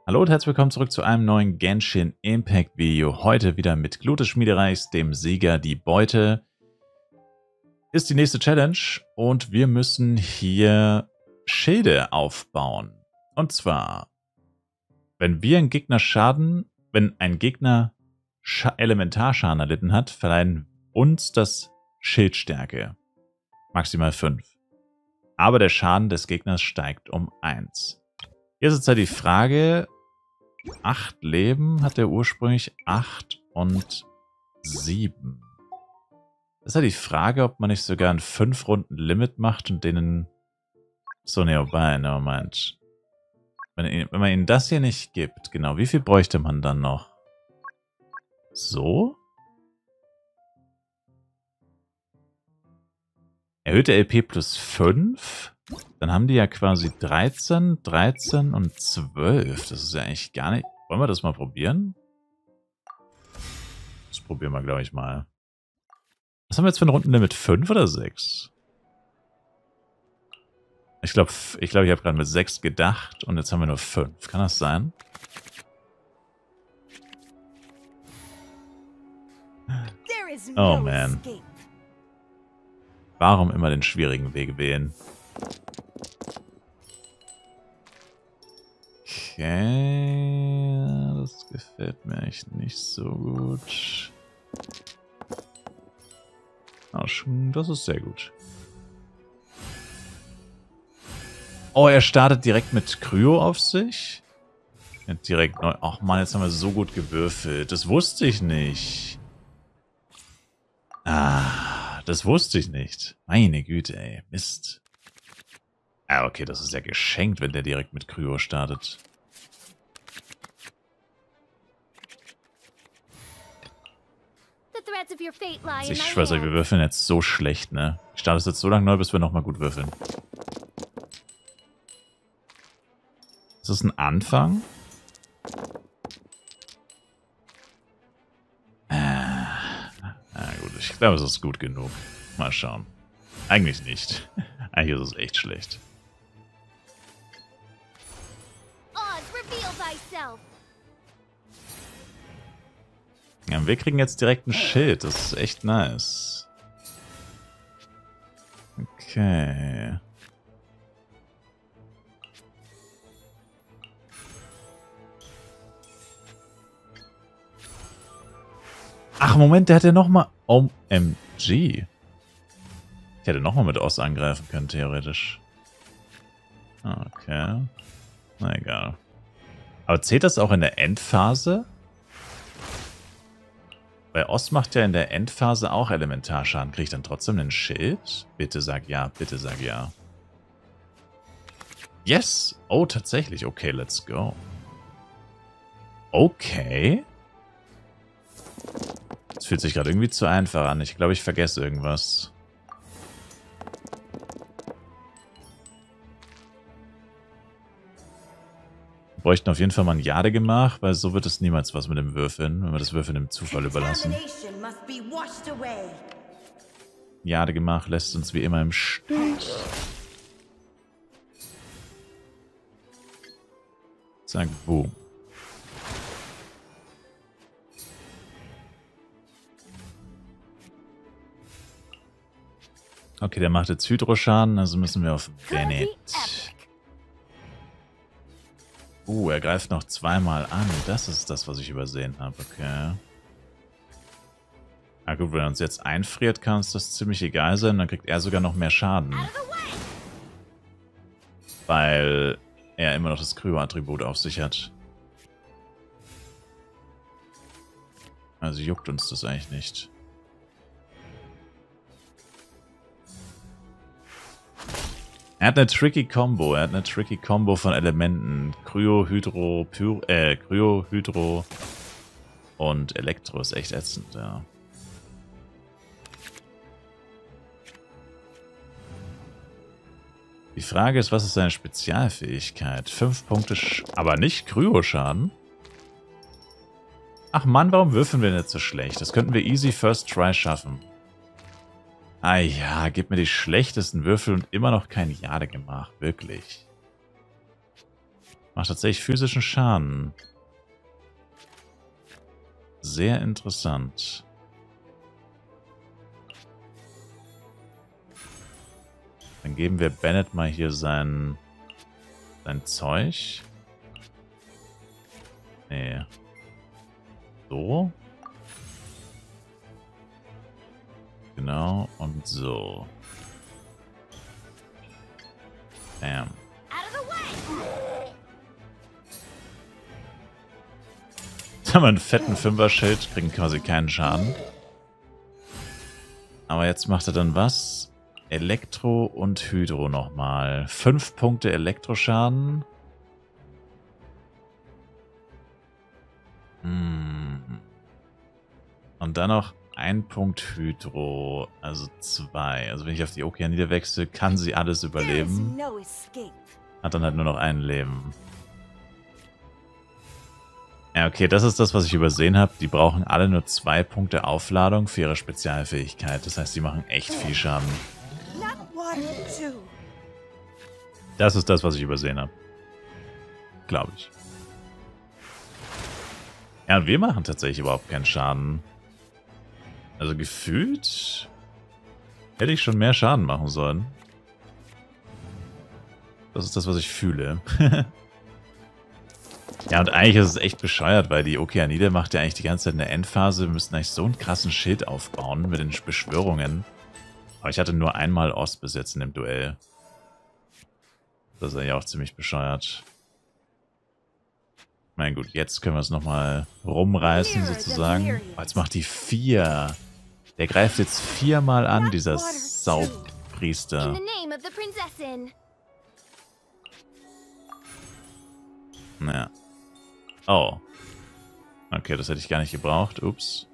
Hallo und herzlich willkommen zurück zu einem neuen Genshin Impact Video. Heute wieder mit Glut des Schmiedereichs, dem Sieger. Die Beute ist die nächste Challenge und wir müssen hier Schilde aufbauen. Und zwar, wenn ein Gegner Elementarschaden erlitten hat, verleihen uns das Schildstärke. Maximal 5. Aber der Schaden des Gegners steigt um 1. Jetzt ist halt die Frage, 8 Leben hat er ursprünglich, 8 und 7. Das ist halt die Frage, ob man nicht sogar ein 5-Runden-Limit macht und denen... So, ne, Moment. Wenn man ihnen das hier nicht gibt, genau, wie viel bräuchte man dann noch? So? Erhöhte LP plus 5? Dann haben die ja quasi 13, 13 und 12. Das ist ja eigentlich gar nicht... Wollen wir das mal probieren? Das probieren wir, glaube ich, mal. Was haben wir jetzt für ein Rundenlimit? 5 oder 6? Ich glaube, ich habe gerade mit 6 gedacht und jetzt haben wir nur 5. Kann das sein? Oh man. Warum immer den schwierigen Weg wählen? Okay, das gefällt mir echt nicht so gut. Das ist sehr gut. Oh, er startet direkt mit Kryo auf sich? Ja, direkt neu. Ach man, jetzt haben wir so gut gewürfelt. Das wusste ich nicht. Das wusste ich nicht. Meine Güte, ey. Mist. Ah, okay, das ist ja geschenkt, wenn der direkt mit Kryo startet. Ich schwör's euch, wir würfeln jetzt so schlecht, ne? Ich starte es jetzt so lange neu, bis wir nochmal gut würfeln. Ist das ein Anfang? Na gut, ich glaube, es ist gut genug. Mal schauen. Eigentlich nicht. Eigentlich ist es echt schlecht. Ja, wir kriegen jetzt direkt ein Schild. Das ist echt nice. Okay. Ach, Moment, der hat ja nochmal... OMG. Ich hätte nochmal mit Oss angreifen können, theoretisch. Okay. Na egal. Aber zählt das auch in der Endphase? Weil Oss macht ja in der Endphase auch Elementarschaden. Kriege ich dann trotzdem einen Schild? Bitte sag ja, bitte sag ja. Yes! Oh, tatsächlich. Okay, let's go. Okay. Das fühlt sich gerade irgendwie zu einfach an. Ich glaube, ich vergesse irgendwas. Wir bräuchten auf jeden Fall mal ein Jadegemach, weil so wird es niemals was mit dem Würfeln, wenn wir das Würfeln dem Zufall überlassen. Jadegemach lässt uns wie immer im Stich. Zack, boom. Okay, der macht jetzt Hydroschaden, also müssen wir auf Bennett. Er greift noch zweimal an. Das ist das, was ich übersehen habe. Okay. Na gut, wenn er uns jetzt einfriert, kann uns das ziemlich egal sein. Dann kriegt er sogar noch mehr Schaden. Weil er immer noch das Kryo-Attribut auf sich hat. Also juckt uns das eigentlich nicht. Er hat eine tricky Combo. Er hat eine tricky Combo von Elementen. Kryo, Hydro, Kryo, Hydro und Elektro ist echt ätzend, ja. Die Frage ist, was ist seine Spezialfähigkeit? 5 Punkte, aber nicht Kryo-Schaden? Ach Mann, warum würfeln wir nicht so schlecht? Das könnten wir easy first try schaffen. Ah ja, gib mir die schlechtesten Würfel und immer noch kein Jadegemach. Wirklich. Macht tatsächlich physischen Schaden. Sehr interessant. Dann geben wir Bennett mal hier sein Zeug. Nee. So. Genau, und so. Bam. Jetzt haben wir einen fetten Fünfer-Schild, kriegen quasi keinen Schaden. Aber jetzt macht er dann was? Elektro und Hydro nochmal. 5 Punkte Elektroschaden. Und dann noch 1 Punkt Hydro, also 2. Also wenn ich auf die Okeanide wechsle, kann sie alles überleben. Hat dann halt nur noch ein Leben. Ja, okay, das ist das, was ich übersehen habe. Die brauchen alle nur 2 Punkte Aufladung für ihre Spezialfähigkeit. Das heißt, die machen echt viel Schaden. Das ist das, was ich übersehen habe. Glaube ich. Ja, und wir machen tatsächlich überhaupt keinen Schaden. Also gefühlt hätte ich schon mehr Schaden machen sollen. Das ist das, was ich fühle. Ja, und eigentlich ist es echt bescheuert, weil die Okeanide macht ja eigentlich die ganze Zeit in der Endphase. Wir müssten eigentlich so einen krassen Schild aufbauen mit den Beschwörungen. Aber ich hatte nur einmal Ost bis jetzt in dem Duell. Das ist ja auch ziemlich bescheuert. Mein gut, jetzt können wir es nochmal rumreißen sozusagen. Oh, jetzt macht die 4. Der greift jetzt 4-mal an, dieser Saupriester. Naja. Oh. Okay, das hätte ich gar nicht gebraucht. Ups.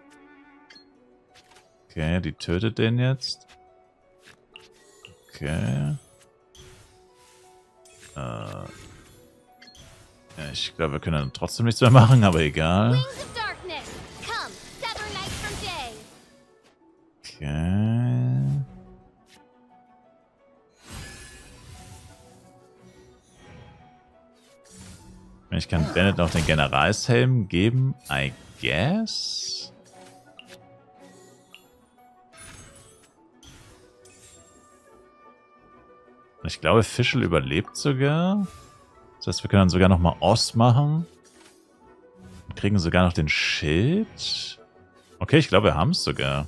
Okay, die tötet den jetzt. Okay. Ich glaube, wir können dann trotzdem nichts mehr machen, aber egal. Okay. Ich kann Bennett noch den Generalshelm geben, I guess. Ich glaube, Fischl überlebt sogar. Das heißt, wir können dann sogar nochmal Ost machen. Und kriegen sogar noch den Schild. Okay, ich glaube, wir haben es sogar.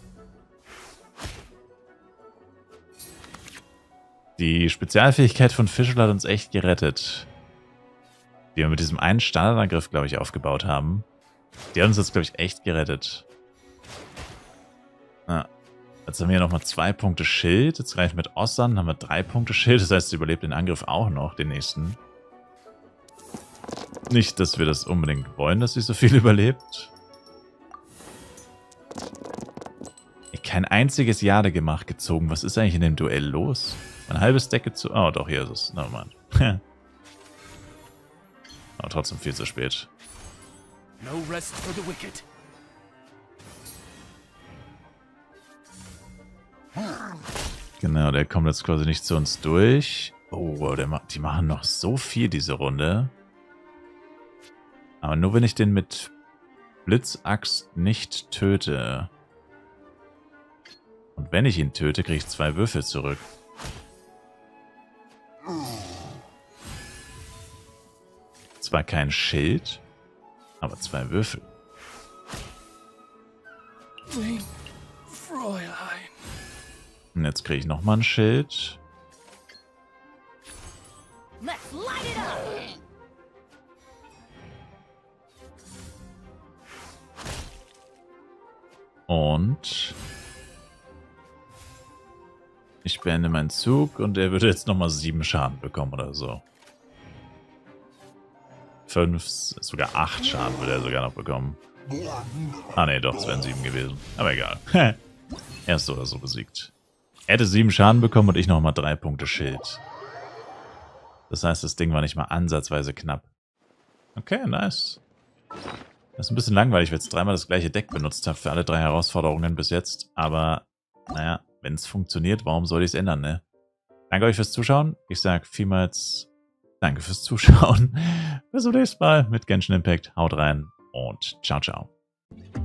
Die Spezialfähigkeit von Fischl hat uns echt gerettet. Die wir mit diesem einen Standardangriff, glaube ich, aufgebaut haben. Die hat uns jetzt, glaube ich, echt gerettet. Ja. Jetzt haben wir nochmal 2 Punkte Schild. Jetzt greifen wir mit Ost an, haben wir 3 Punkte Schild. Das heißt, sie überlebt den Angriff auch noch, den nächsten. Nicht, dass wir das unbedingt wollen, dass sie so viel überlebt. Kein einziges Jade gemacht gezogen. Was ist eigentlich in dem Duell los? Ein halbes Deck gezogen. Oh, doch, hier ist es. Na, Mann. Aber trotzdem viel zu spät. No rest for the wicked. Genau, der kommt jetzt quasi nicht zu uns durch. Oh, die machen noch so viel diese Runde. Aber nur wenn ich den mit Blitzaxt nicht töte. Und wenn ich ihn töte, kriege ich 2 Würfel zurück. Zwar kein Schild, aber 2 Würfel. Und jetzt kriege ich nochmal ein Schild. Und ich beende meinen Zug und er würde jetzt nochmal 7 Schaden bekommen oder so. 5, sogar 8 Schaden würde er sogar noch bekommen. Ah ne, doch, es wären 7 gewesen. Aber egal. Er ist so oder so besiegt. Er hätte 7 Schaden bekommen und ich nochmal 3 Punkte Schild. Das heißt, das Ding war nicht mal ansatzweise knapp. Okay, nice. Das ist ein bisschen langweilig, weil ich jetzt 3-mal das gleiche Deck benutzt habe für alle 3 Herausforderungen bis jetzt. Aber, naja, wenn es funktioniert, warum soll ich es ändern, ne? Danke euch fürs Zuschauen. Ich sage vielmals danke fürs Zuschauen. Bis zum nächsten Mal mit Genshin Impact. Haut rein und ciao, ciao.